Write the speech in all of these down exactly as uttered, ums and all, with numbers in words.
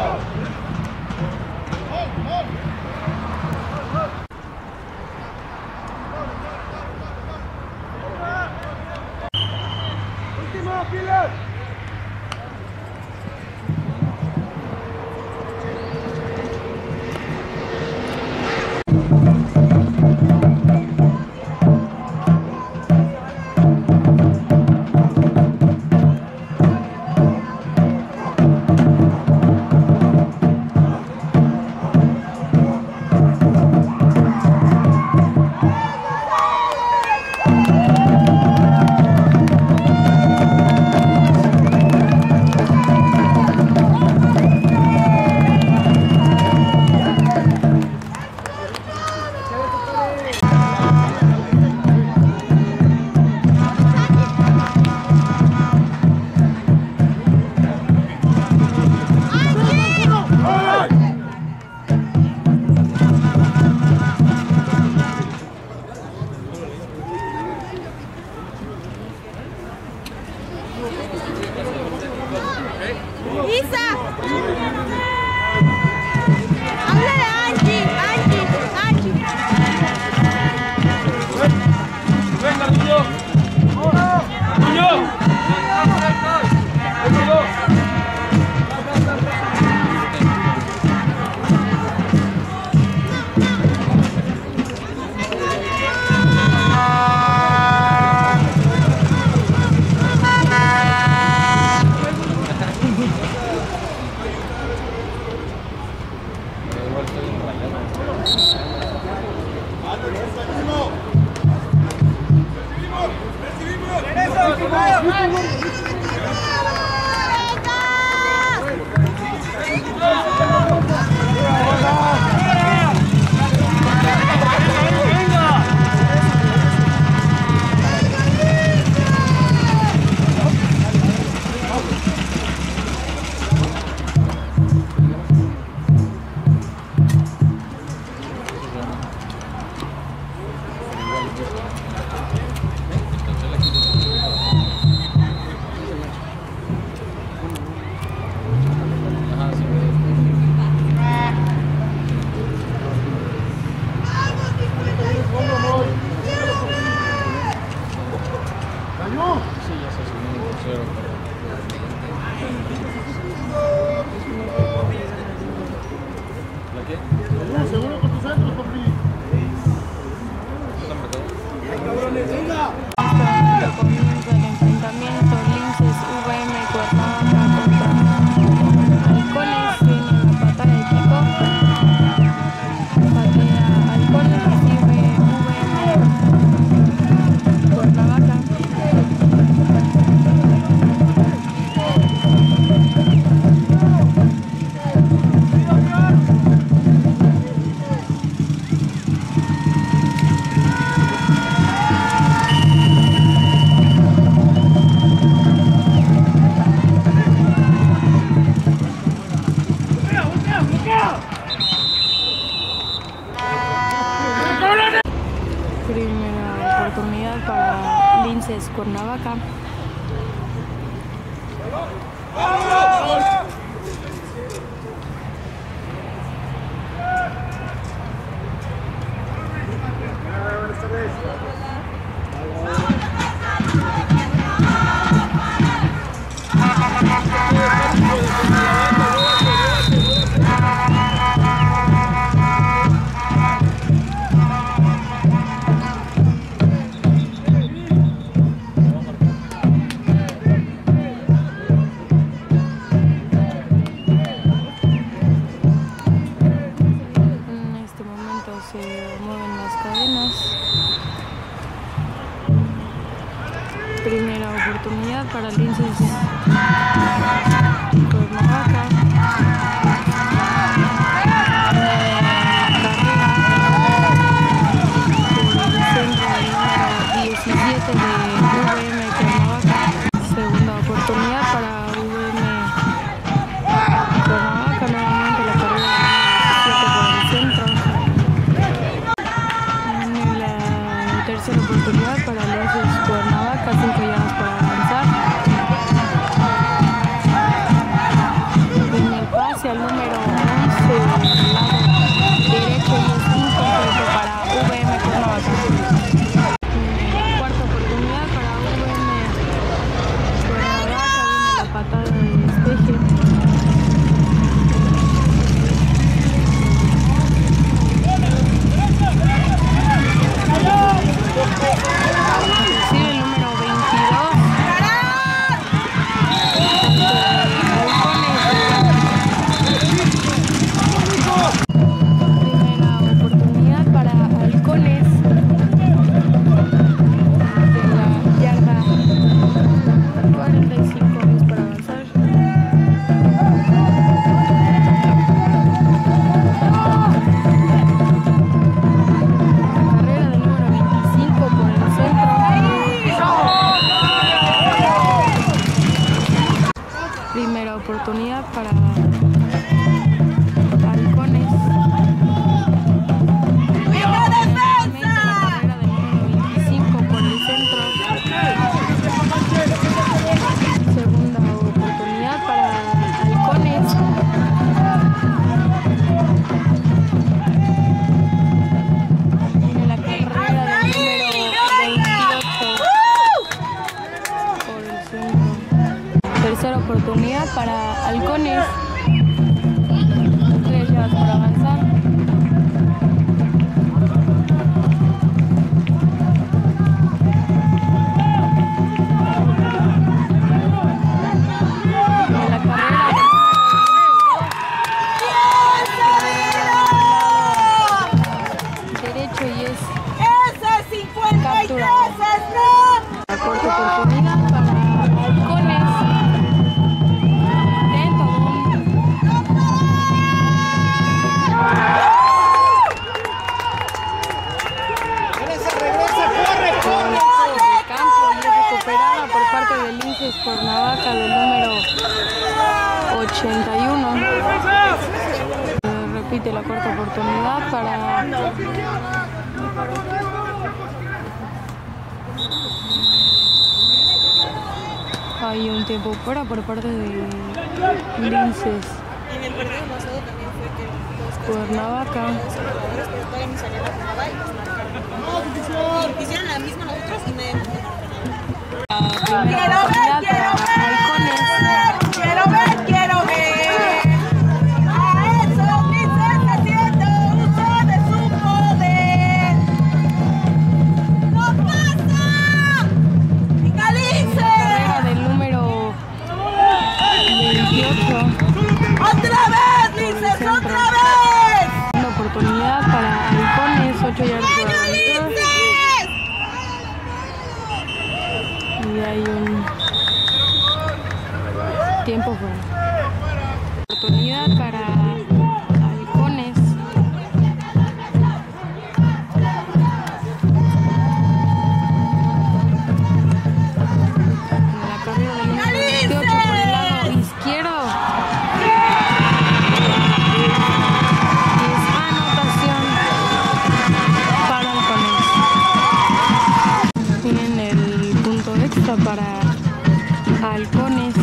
Primera oportunidad para Linces Cuernavaca. Primera oportunidad para Linces Cuernavaca. diecisiete de U V M Cuernavaca. Segunda oportunidad para U V M Cuernavaca, nuevamente la carrera diecisiete por el centro. En la tercera oportunidad para Linces Cuernavaca, cinco llamas para avanzar. oportunidad para Halcones. Nuevamente la carrera del número veinticinco por el centro. Segunda oportunidad para Halcones. Viene la carrera del número veintiocho por el centro. Tercera oportunidad para Halcones. Tres yardas por avanzar. En la carrera derecho y es capturado. La corta oportunidad para Halcones. Por parte del Linces Cuernavaca del número ochenta y uno. Repite la cuarta oportunidad para hay un tiempo fuera por parte de Linces Cuernavaca. Hicieron la misma nosotros y me primera oportunidad para Halcones. Quiero ver, quiero ver. A eso dice haciendo uso de su poder. ¡No pasa! ¡Calice! Carrera del número veintiocho. ¡Otra vez, Linces! ¡Otra vez! Una oportunidad para Halcones, ocho yardas por avanzar. Y hay un tiempo fuera. Oportunidad para Halcones. En la carrera del número veintiocho por el lado izquierdo. Y es anotación para Halcones. Tienen el punto extra para Halcones.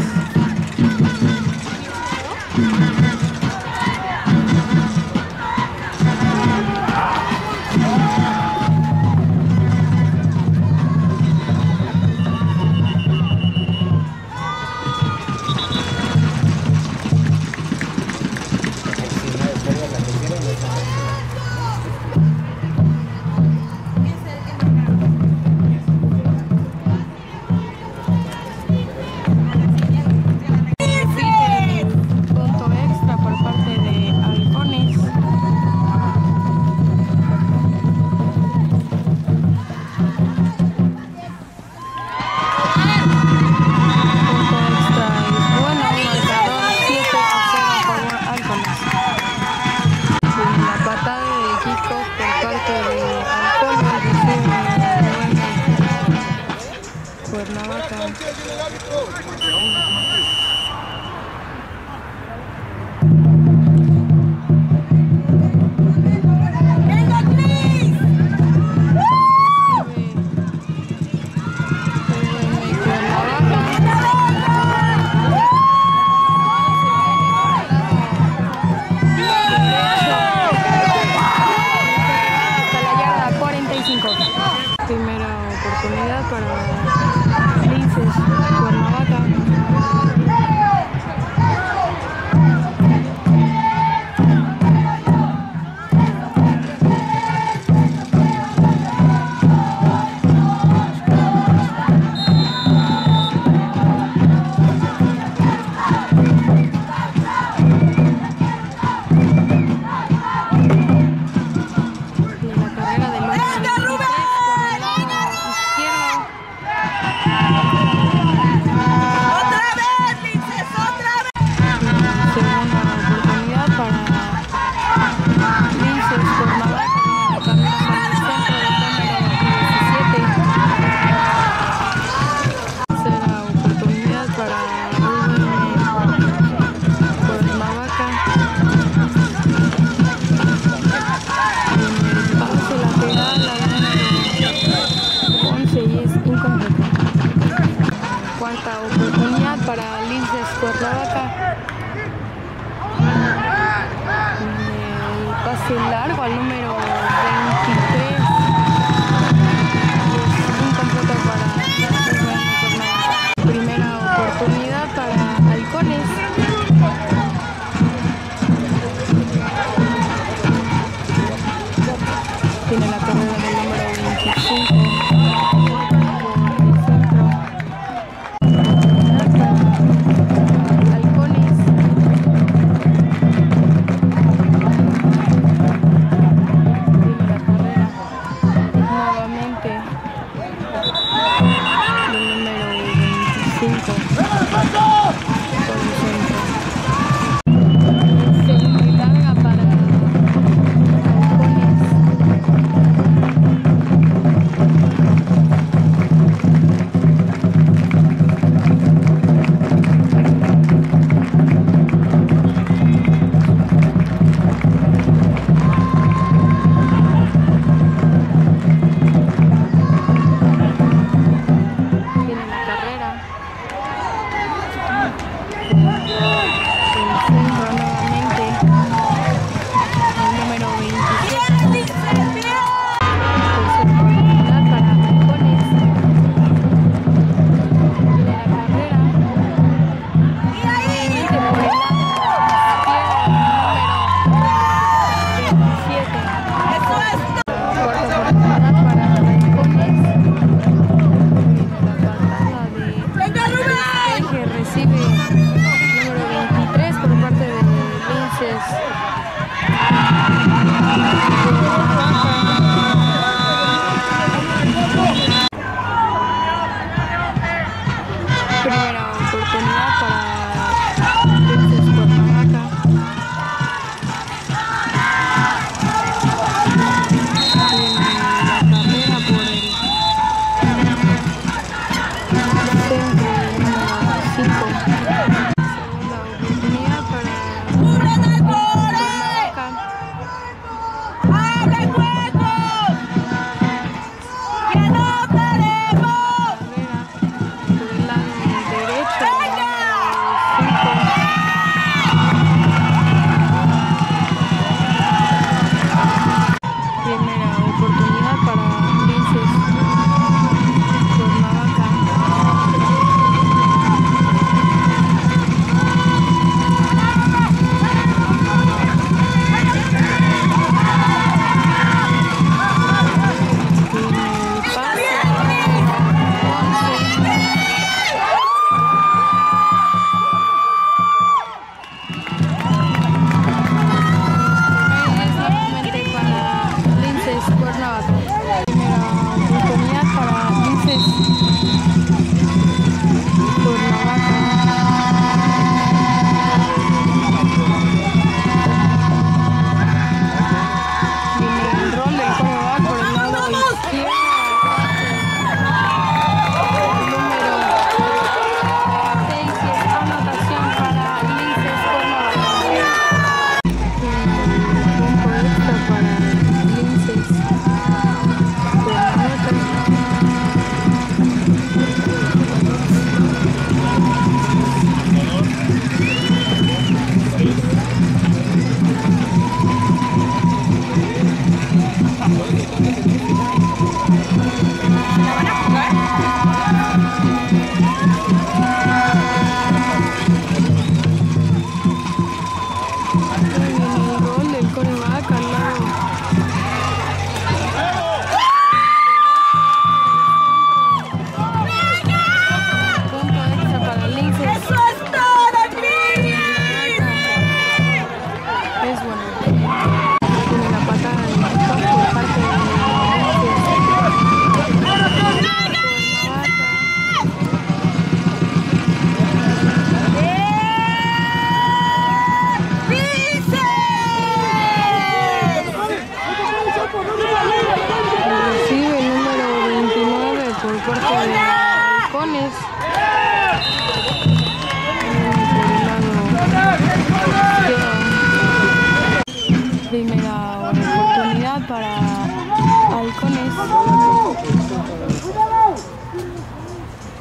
Cuernavaca. Primera oportunidad para Linces Cuernavaca. Cuarta oportunidad para Linces Cuernavaca. El pase largo al número veintitrés. Incompleto para Cuernavaca. Primera oportunidad para Halcones. Tiene la carrera del número veinticinco.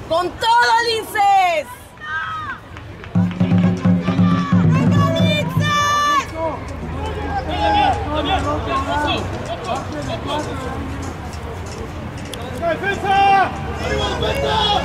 ¡Con todo, Linces! ¡Venga, Linces! ¡Defensa! ¡Arriba, defensa!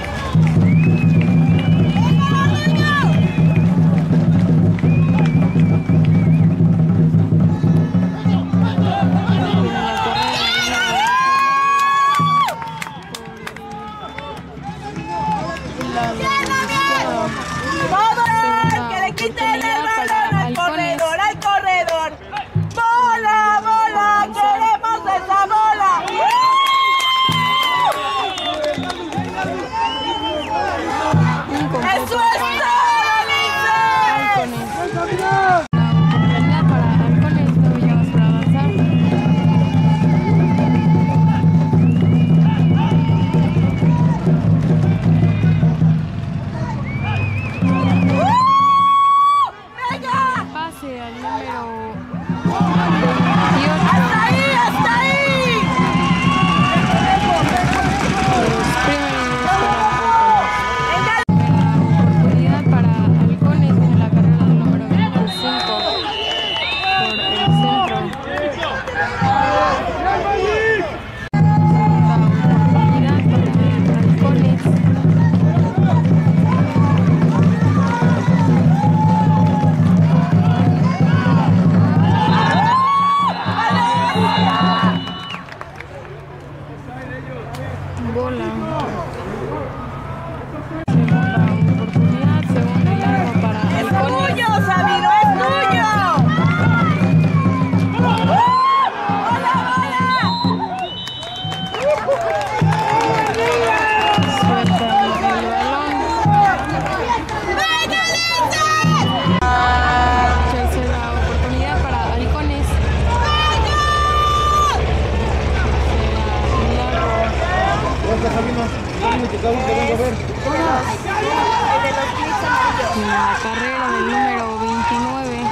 En la carrera del número veintinueve,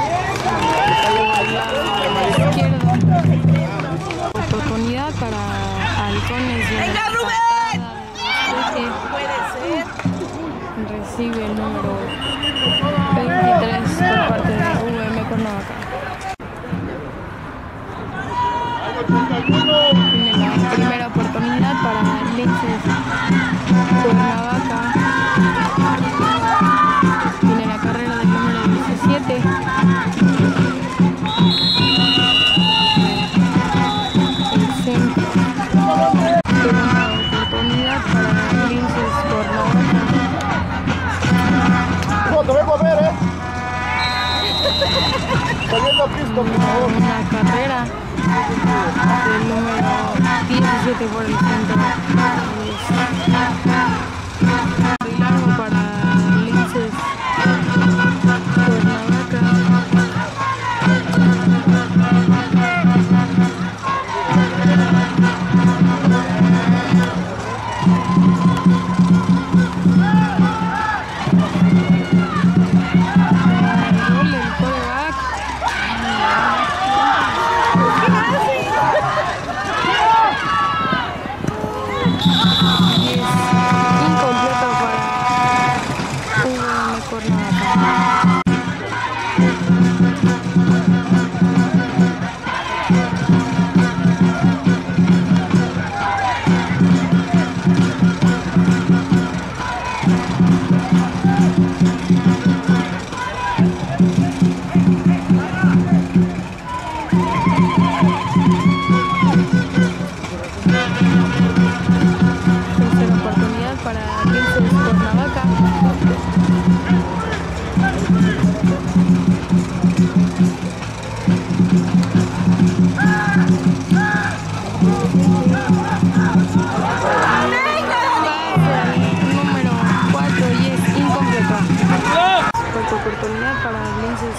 al lado izquierdo, oportunidad para Halcones. ¡Venga, Rubén! Puede ser. Recibe el número veintitrés por parte de U M Cuernavaca. Tiene la primera oportunidad para Linces Cuernavaca. Tiene la carrera del número diecisiete. El centro. Segunda oportunidad para Linces Cuernavaca. ¡Te vengo a ver, eh! Saliendo a pista, por favor. Una carrera del número diecisiete por el centro. Muy largo para Linces Cuernavaca. Gol del coreback. Tercera oportunidad para Linces Cuernavaca. Número cuatro y es incompleto. Cuarta oportunidad para Linces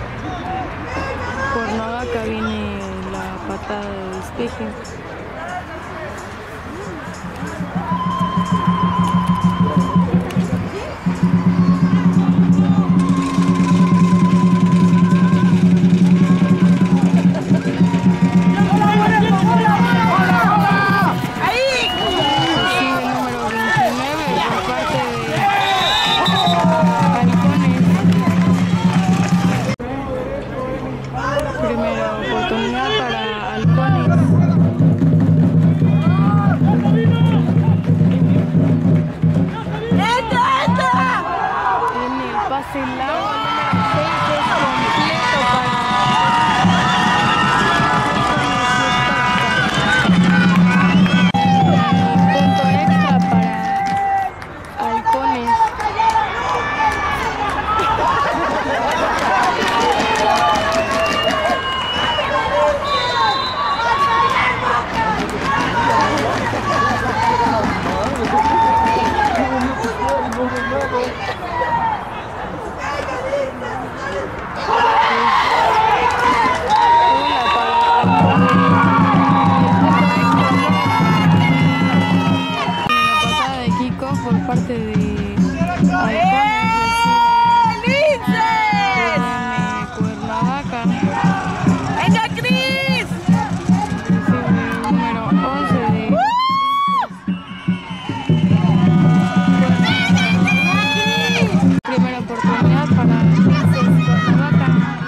Cuernavaca. Viene la patada de despeje. Recibe el número veintinueve por parte pase largo, el número seis es completo para punto extra para Halcones. Por parte de ¡Linces! Cuernavaca. ¡Venga, Cris! Recibe el número once de primera oportunidad para Linces Cuernavaca.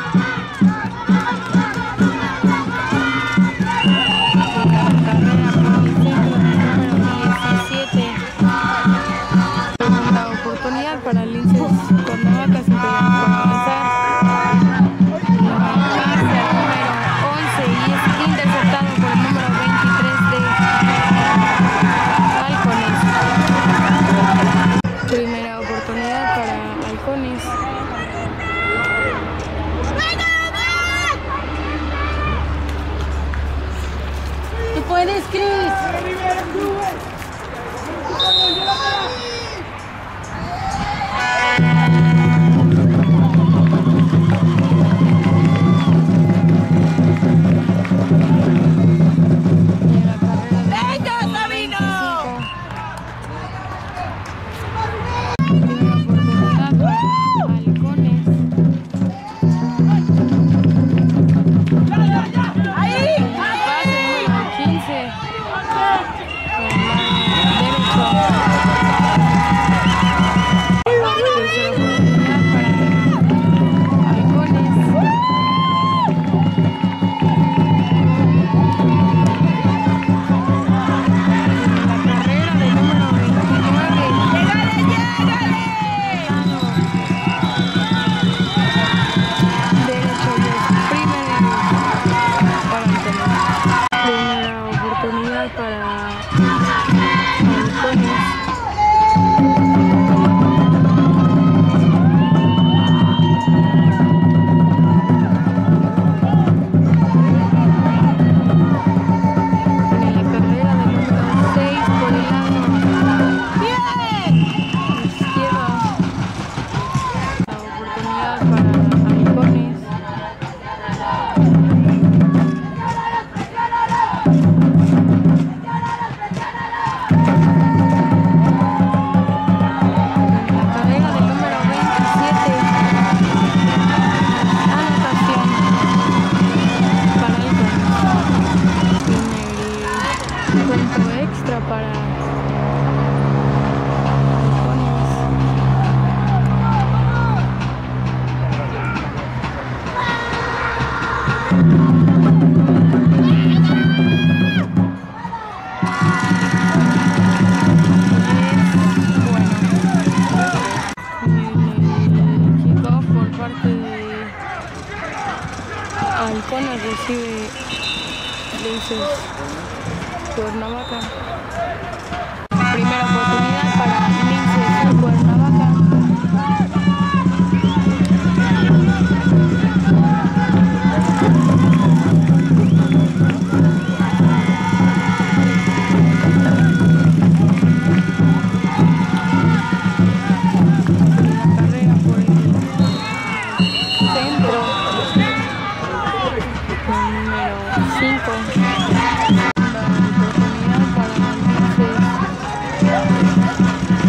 Carrera por el centro del número diecisiete. Oportunidad para Linces Cuernavaca, siempre ya por comenzar. Pase al número once y es interceptado por el número veintitrés de Halcones. Primera oportunidad para Halcones. ¡Tú puedes, Cris! Halcones recibe Linces Cuernavaca. Primera oportunidad para Linces Cuernavaca. Carrera por el centro. Número cinco. La oportunidad para Linces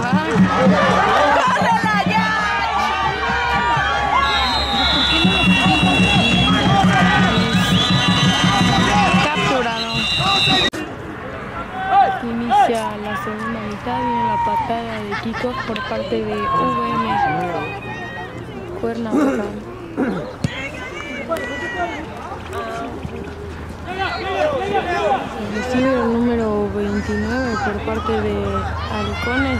¡Córrela ya! Capturado. Inicia la segunda mitad, viene la patada de kickoff por parte de U V M Cuernavaca. Recibe el número veintinueve por parte de Halcones.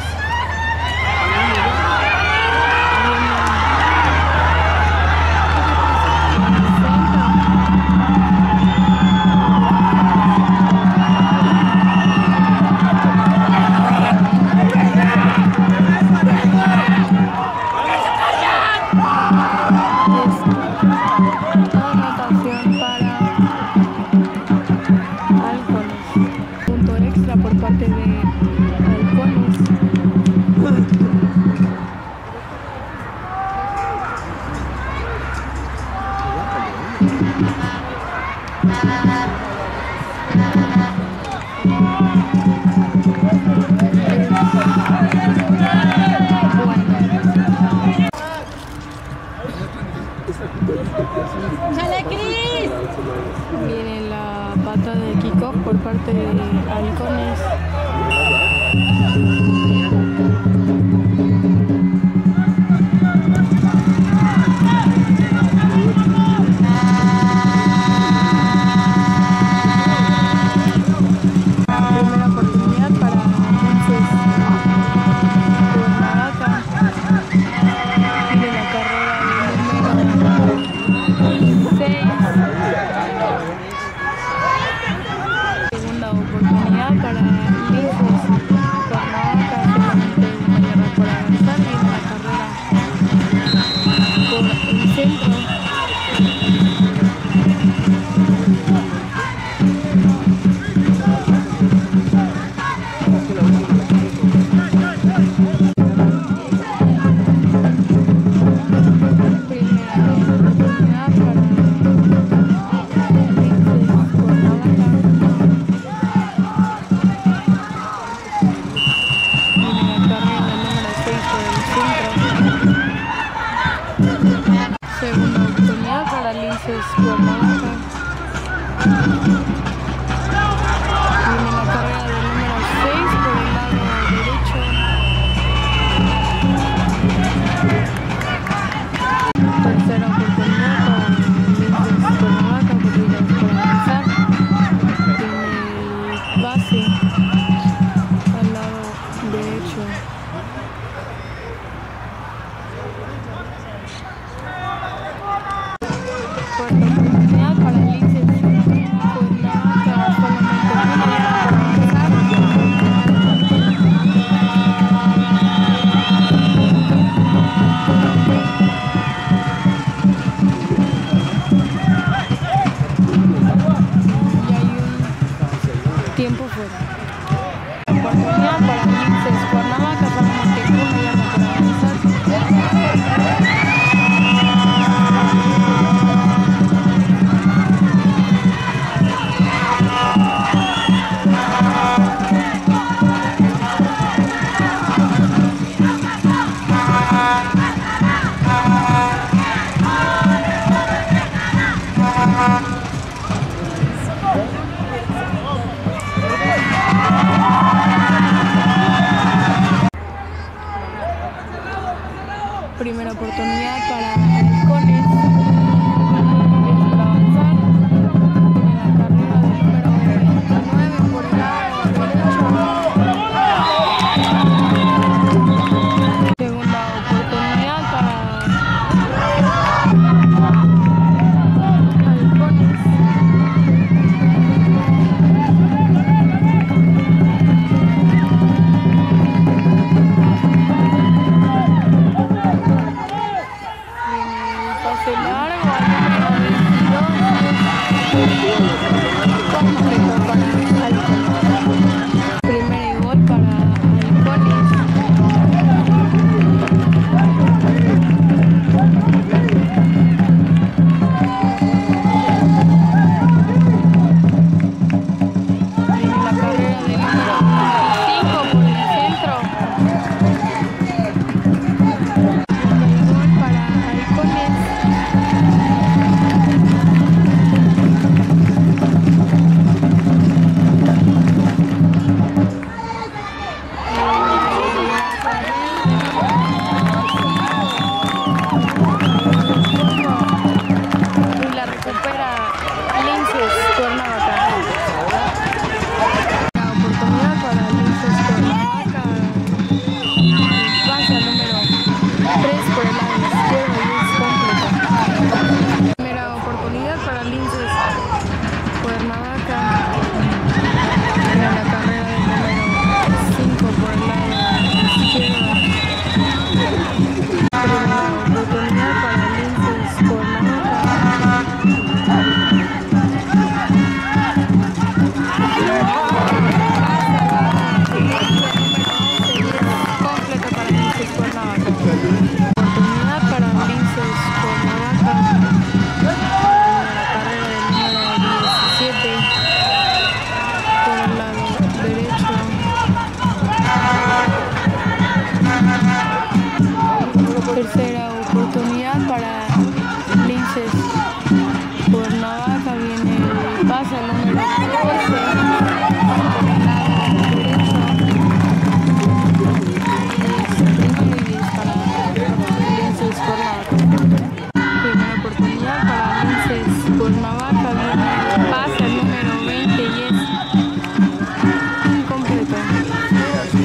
Por parte de Halcones. ¡Chale, Cris! Viene la pata de kickoff por parte de Halcones. Primera oportunidad para Linces Cuernavaca. Viene la carrera del número seis. Segunda oportunidad para Linces Cuernavaca.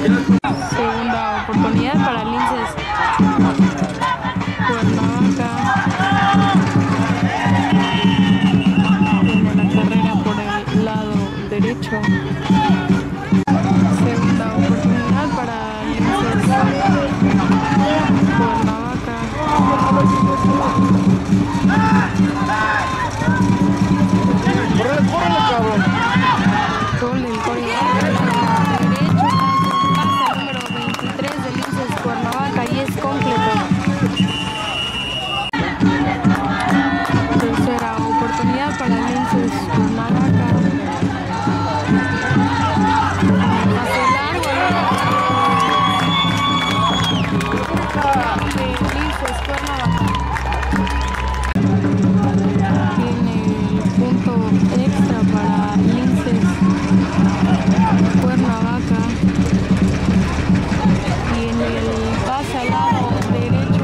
Segunda oportunidad para Linces Cuernavaca. Viene la carrera por el lado derecho. Segunda oportunidad para Linces Cuernavaca. ¡Córrele, córrele, cabrón! Gol del corredor derecho. Pase al número veintitrés de Linces Cuernavaca y es completo. Tercera oportunidad para Linces Cuernavaca. Pase largo de Linces Cuernavaca. Tiene el punto extra para Linces Cuernavaca. Y en el pase al lado derecho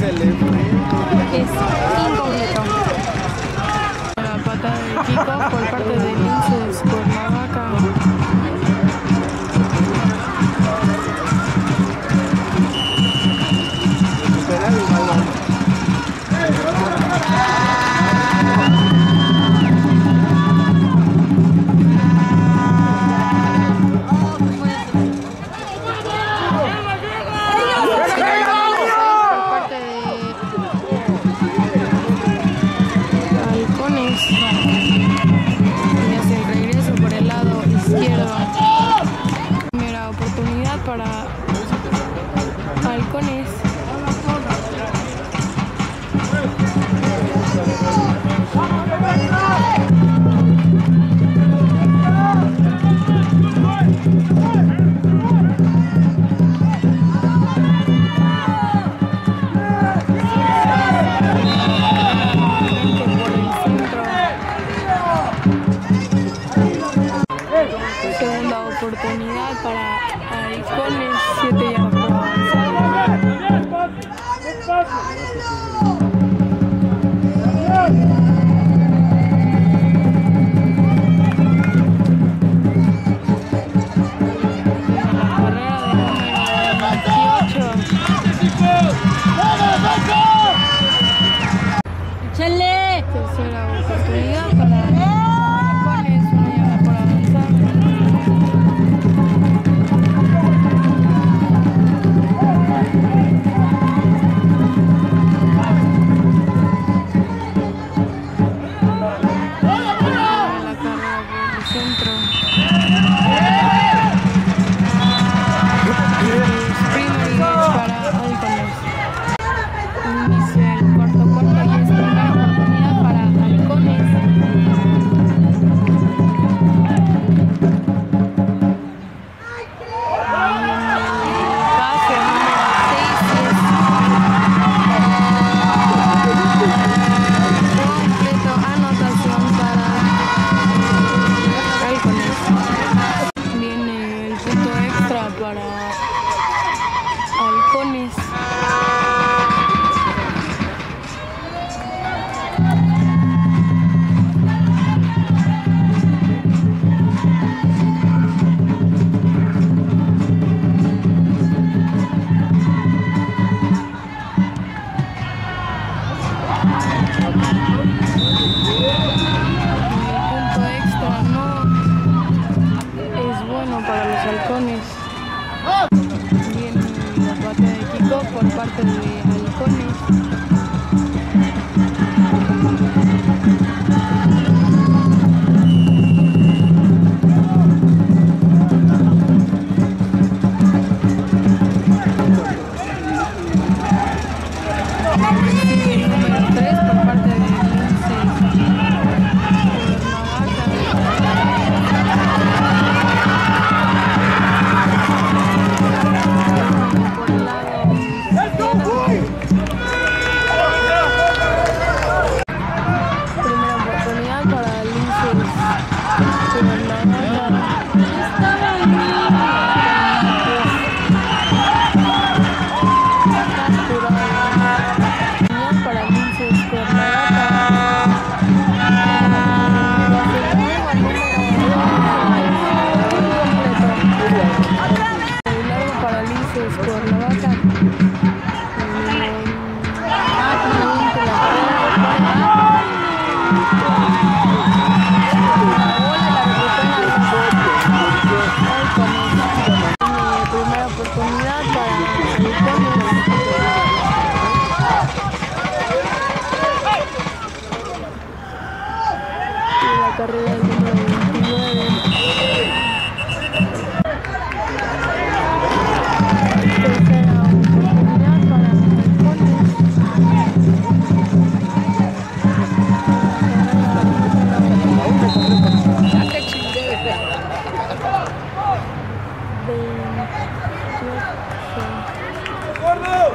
es incompleto. La patada de Kiko por parte de Linces Cuernavaca. Espera el balón. Para Halcones. Segunda oportunidad para Halcones, siete yardas por avanzar. La carrera de número veintiocho. ¡Échale! Tercera oportunidad para Halcones, una yarda por avanzar. Por parte de Halcones. El número tres por parte de Linces Cuernavaca. Por el lado izquierdo.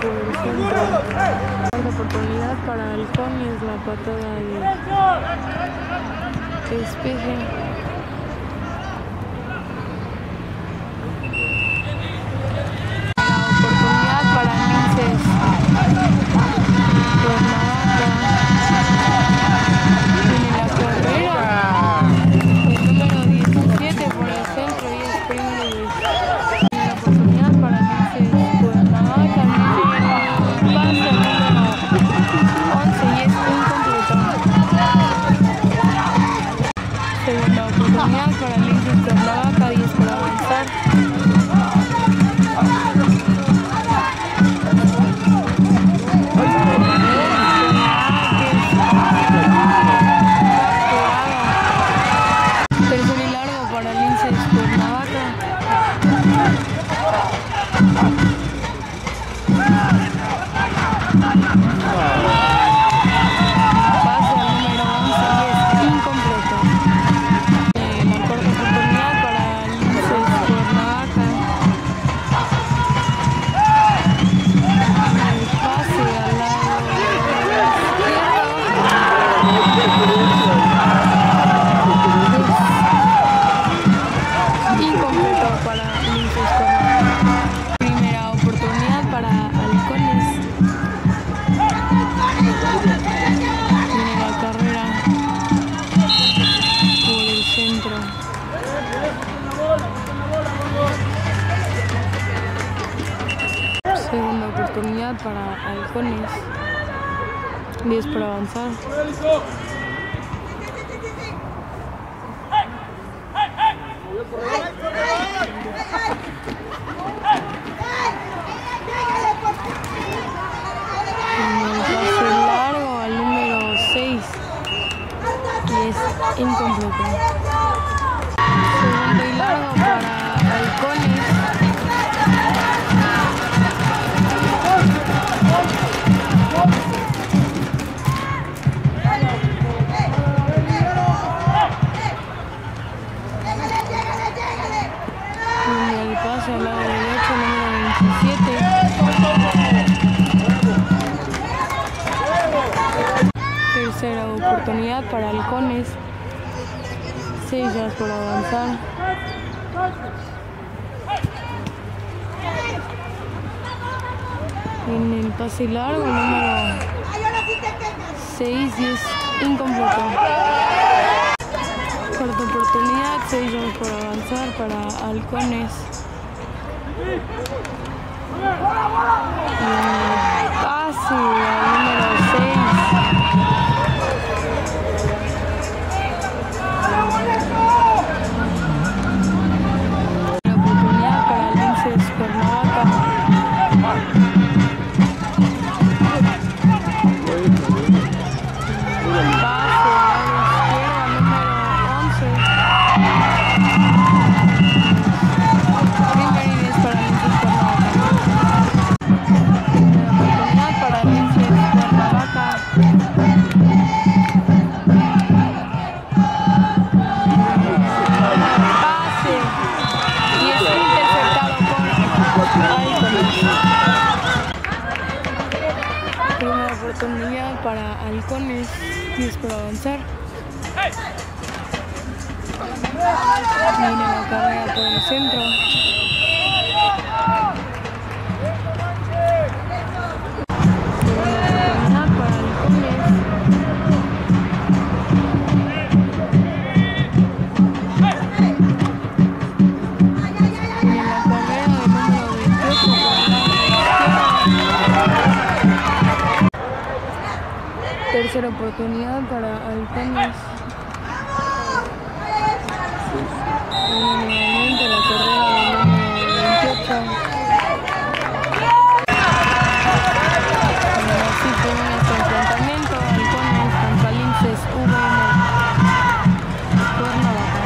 por el centro. Cuarta oportunidad para Halcones, la patada de despeje. Oportunidad para Linces. Cuernavaca. Tiene la carrera. El número diecisiete por el centro y es primero y diez. Tiene la oportunidad para Linces. Cuernavaca. Pase el número once y es incompleto. Segunda oportunidad para Linces Cuernavaca, diez para avanzar. Tercero y largo para Linces Cuernavaca. Pase al número once y es incompleto. Eh, la cuarta oportunidad para Linces Cuernavaca. El pase al lado izquierdo. Incompleto para Linces Cuernavaca. Primera oportunidad para Halcones. Viene la carrera por el centro. Segunda oportunidad para Halcones. diez para avanzar. Pase largo al número seis y es incompleto. Segundo y largo para Halcones. Y el pase al lado derecho, número veintisiete. Tercera oportunidad para Halcones. seis yardas por avanzar. En el pase largo, número seis y es incompleto. Cuarta oportunidad, seis yardas por avanzar para Halcones. Y el pase al número seis. La oportunidad para Linces Cuernavaca. Pase a la izquierda, número once. Primero y diez para Linces Cuernavaca. La oportunidad para Linces Cuernavaca. Pase y es interceptado por Halcones. Primera oportunidad para Halcones, diez por avanzar. Viene la carrera por el centro. Segunda oportunidad para Halcones. Viene la carrera del número veintiocho por el lado izquierdo. Tercera oportunidad para Halcones. Nuevamente la carrera del número veintiocho. Así termina este enfrentamiento. Halcones contra Linces U V M Cuernavaca.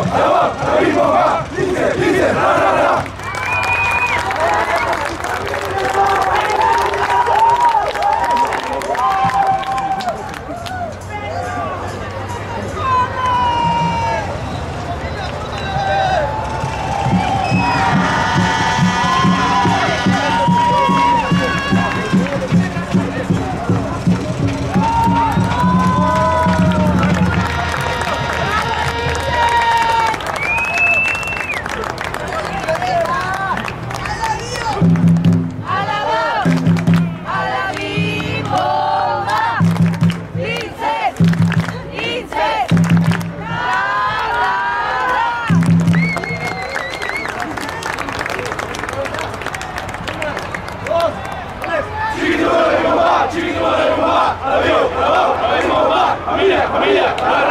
Familia, familia.